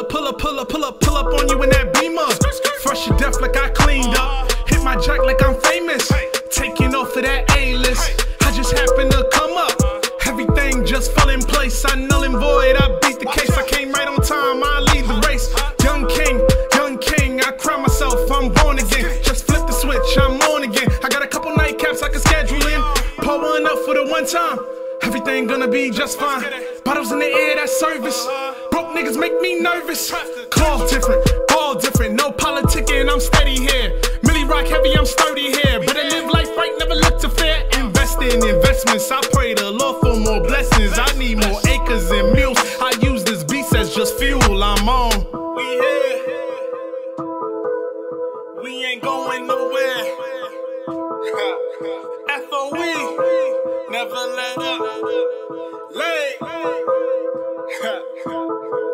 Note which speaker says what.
Speaker 1: pull up on you in that Beamer. Fresh to death like I cleaned up. Hit my jack like I'm famous. Taking off of that A-list. I just happen to come up. Everything just fell in place. I null and void. I beat the case. I came right on time. I lead the race. Young king. I cry myself. I'm born again. Just flip the switch. I'm on again. I got a couple nightcaps I can schedule in. Pour one up for the one time. Everything gonna be just fine. Bottles in the air, that's service. Broke niggas make me nervous. Call different, ball different. No politicking, I'm steady here. Millie rock heavy, I'm sturdy here. Better live life right, never look to fear. Invest in investments. I pray the Lord for more blessings. I need more acres and mules. I use this beast as just fuel. I'm on. We here. We ain't going nowhere. F.O.E. Never let up. Lay.